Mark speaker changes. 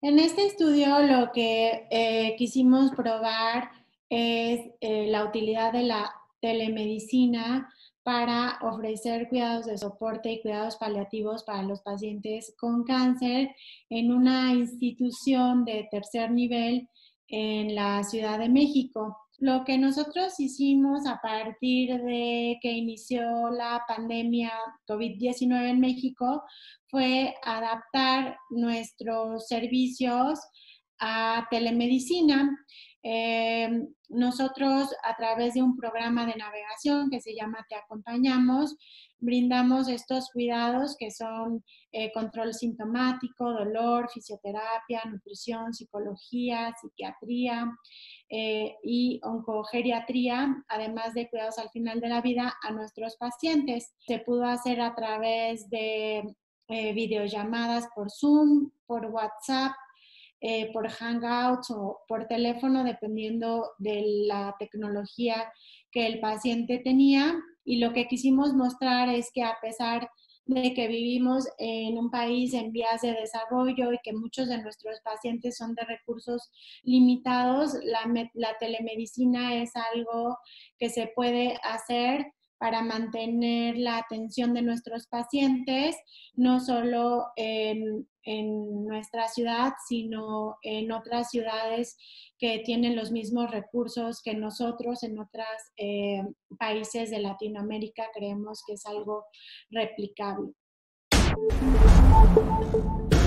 Speaker 1: En este estudio lo que quisimos probar es la utilidad de la telemedicina para ofrecer cuidados de soporte y cuidados paliativos para los pacientes con cáncer en una institución de tercer nivel en la Ciudad de México. Lo que nosotros hicimos a partir de que inició la pandemia COVID-19 en México fue adaptar nuestros servicios a telemedicina. Nosotros a través de un programa de navegación que se llama Te Acompañamos, brindamos estos cuidados que son control sintomático, dolor, fisioterapia, nutrición, psicología, psiquiatría y oncogeriatría, además de cuidados al final de la vida a nuestros pacientes. Se pudo hacer a través de videollamadas por Zoom, por WhatsApp, por Hangouts o por teléfono, dependiendo de la tecnología que el paciente tenía. Y lo que quisimos mostrar es que a pesar de que vivimos en un país en vías de desarrollo y que muchos de nuestros pacientes son de recursos limitados, la telemedicina es algo que se puede hacer para mantener la atención de nuestros pacientes, no solo en nuestra ciudad, sino en otras ciudades que tienen los mismos recursos que nosotros en otros países de Latinoamérica. Creemos que es algo replicable.